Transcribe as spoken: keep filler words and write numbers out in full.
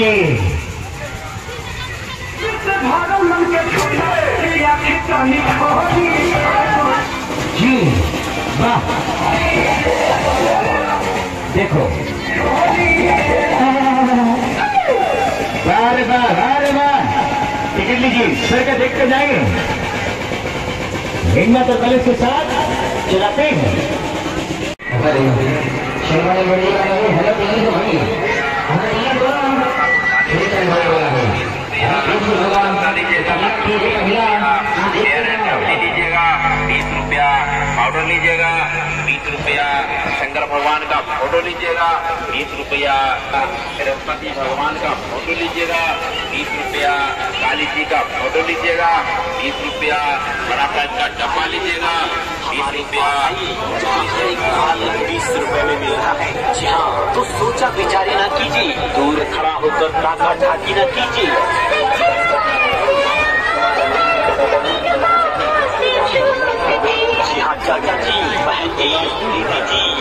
लीजिए। जी वाह, देखो वाह रे वाह, वाह रे वाह। टिकट लीजिए, सर का देख कर जाएंगे। हिम्मत और कलेश के साथ चलाते हैं। लीजिएगा बीस रुपया, पाउडर लीजिएगा बीस रुपया, शंकर भगवान का फोटो लीजिएगा बीस रुपया, बृहस्पति भगवान का फोटो लीजिएगा बीस रुपया, काली जी का फोटो लीजिएगा बीस रुपया, बड़ा साइज का डब्बा लीजिएगा बीस रुपया। बीस रुपए में मिल रहा है। जी हाँ, तो सोचा विचारी ना कीजिए, दूर खड़ा होकर ताका झांकी ना कीजिए। जी हाँ चाचा जी, बहन जी, दीदी जी,